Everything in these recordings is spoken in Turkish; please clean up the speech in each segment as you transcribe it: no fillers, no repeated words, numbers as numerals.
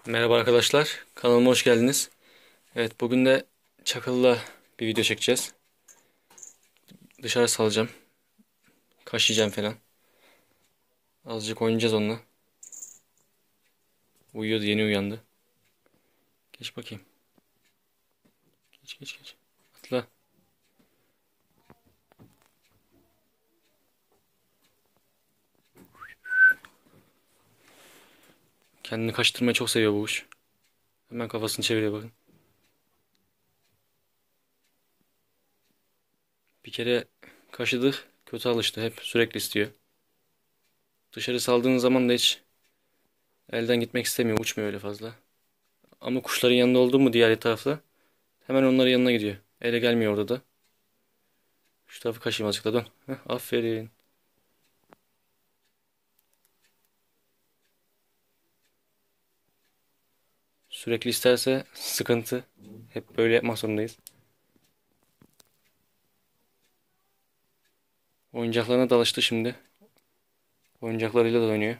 Merhaba arkadaşlar, kanalıma hoş geldiniz. Evet, bugün de Çakıl'la bir video çekeceğiz. Dışarı salacağım, kaşıyacağım falan. Azıcık oynayacağız onunla. Uyuyordu, yeni uyandı. Geç bakayım. Geç geç geç. Atla. Kendini kaşıtırmayı çok seviyor bu kuş. Hemen kafasını çeviriyor bakın. Bir kere kaşıdık, kötü alıştı. Hep sürekli istiyor. Dışarı saldığınız zaman da hiç elden gitmek istemiyor, uçmuyor öyle fazla. Ama kuşların yanında oldu mu diğer tarafta hemen onların yanına gidiyor. Ele gelmiyor orada da. Şu tarafı kaşıyım azıcık da dön. Heh, aferin. Sürekli isterse sıkıntı. Hep böyle yapmak zorundayız. Oyuncaklarına da alıştı şimdi. Oyuncaklarıyla da oynuyor.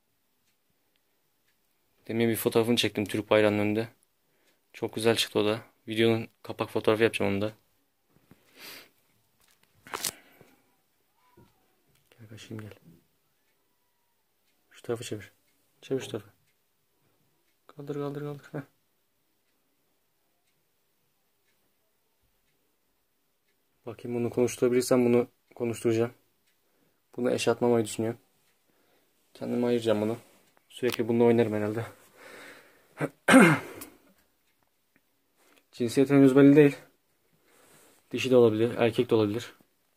Demin bir fotoğrafını çektim Türk bayrağının önünde. Çok güzel çıktı o da. Videonun kapak fotoğrafı yapacağım onu da. Gel kaçayım gel. Şu tarafı çevir. Çevir şu tarafı. Kaldır kaldır kaldır. Heh. Bakayım bunu konuşturabilirsem bunu konuşturacağım. Bunu eşe atmamayı düşünüyorum. Kendime ayıracağım bunu. Sürekli bununla oynarım herhalde. Cinsiyeti henüz belli değil. Dişi de olabilir, erkek de olabilir.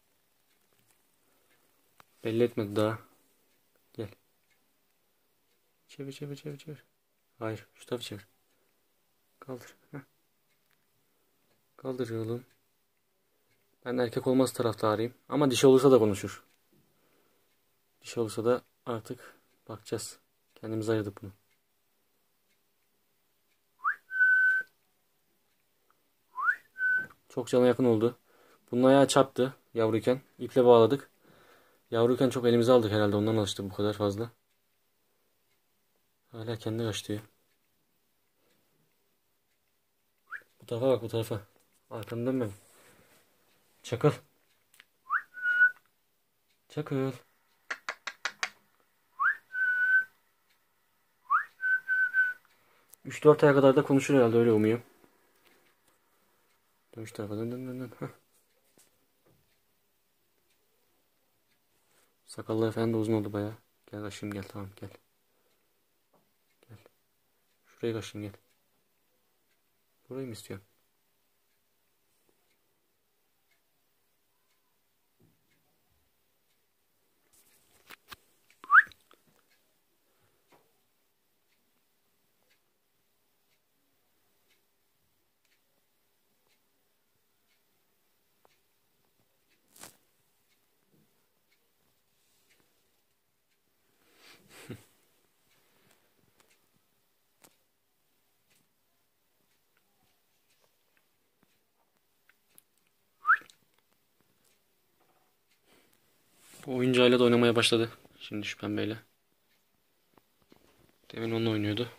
Belli etmedi daha. Gel. Çevir çevir çevir çevir. Hayır, şu tarafı çevir. Kaldır. Heh. Kaldır oğlum. Ben erkek olması taraftarıyım. Ama dişi olursa da konuşur. Dişi olursa da artık bakacağız. Kendimize ayırdık bunu. Çok cana yakın oldu. Bunun ayağı çarptı yavruyken. İple bağladık. Yavruyken çok elimize aldık herhalde. Ondan alıştı bu kadar fazla. Hala kendi kaçtı. Bu tarafa bak bu tarafa. Arkanı dönme. Çakıl. Çakıl. 3-4 aya kadar da konuşur herhalde, öyle umuyorum. Dön şu tarafa, dön dön dön dön. Heh. Sakalları falan da uzun oldu baya. Gel kaşıyım gel, tamam gel. Gel. Şuraya kaşıyım gel. Burayı mı istiyorsun? Bu oyuncağıyla da oynamaya başladı. Şimdi şu pembeyle. Demin onunla oynuyordu.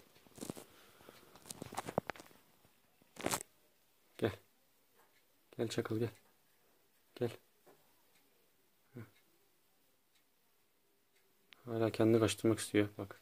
Gel. Gel çakal gel. Gel. Hala kendini kaçtırmak istiyor bak.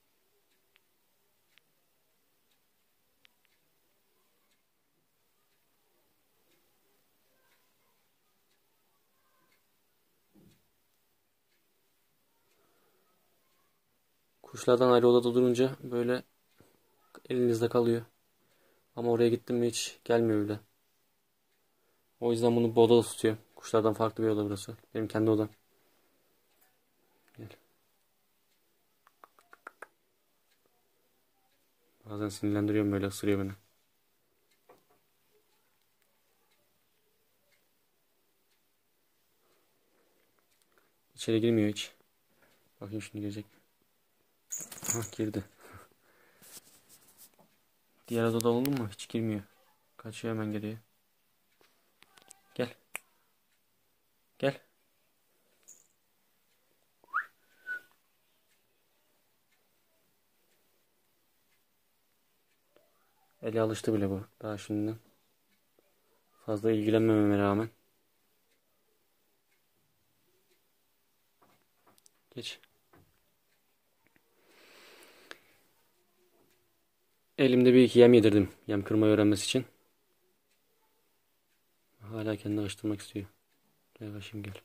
Kuşlardan ayrı odada durunca böyle elinizde kalıyor. Ama oraya gittim mi hiç gelmiyor bile. O yüzden bunu bu odada tutuyorum. Kuşlardan farklı bir oda burası. Benim kendi odam. Gel. Bazen sinirlendiriyorum, böyle ısırıyor beni. İçeri girmiyor hiç. Bakayım şimdi girecek mi? Hah, girdi. Diğer odada oldu mu? Hiç girmiyor. Kaçıyor hemen geriye. Gel. Gel. Eli alıştı bile bu. Daha şimdiden. Fazla ilgilenmememe rağmen. Geç. Elimde bir iki yem yedirdim. Yem kırmayı öğrenmesi için. Hala kendini alıştırmak istiyor. Gel kaşım gel.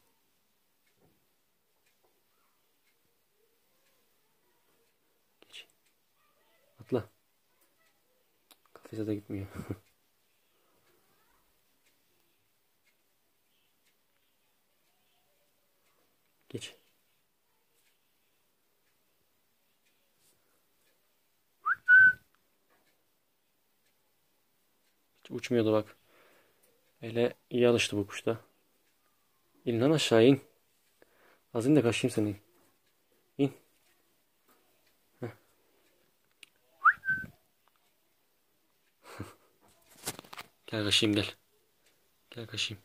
Geç. Atla. Kafese de gitmiyor. Geç. Hiç uçmuyordu bak. Hele iyi alıştı bu kuş da. İn lan aşağı in. Az in de kaşıyım seni. İn. Heh. Gel kaşıyım gel. Gel kaşıyım.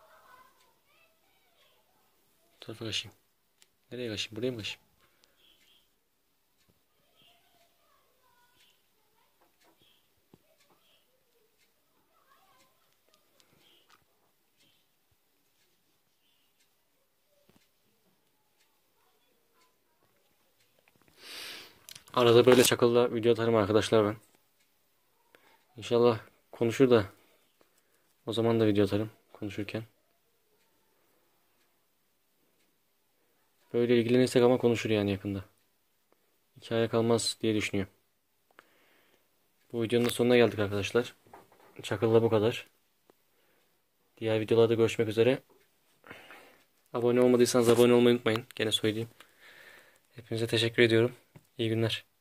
Bu tarafa kaşıyım. Nereye kaşıyım? Buraya mı kaşıyım? Arada böyle çakılla video atarım arkadaşlar ben. İnşallah konuşur da o zaman da video atarım konuşurken. Böyle ilgilenirsek ama konuşur yani yakında. Hikaye kalmaz diye düşünüyorum. Bu videonun da sonuna geldik arkadaşlar. Çakılla bu kadar. Diğer videolarda görüşmek üzere. Abone olmadıysanız abone olmayı unutmayın. Gene söyleyeyim. Hepinize teşekkür ediyorum. İyi günler.